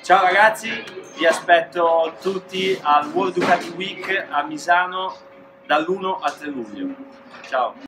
Ciao ragazzi, vi aspetto tutti al World Ducati Week a Misano dall'1 al 3 luglio. Ciao!